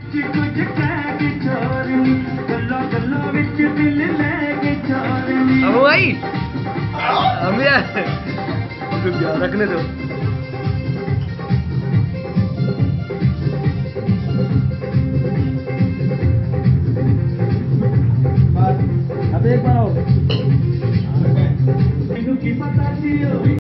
कुछ कह के छोड़नी गल्ला गल्ला विच दिल लेके छोड़नी। अब भाई हम यार रखने दो। अब एक बार और की पता सी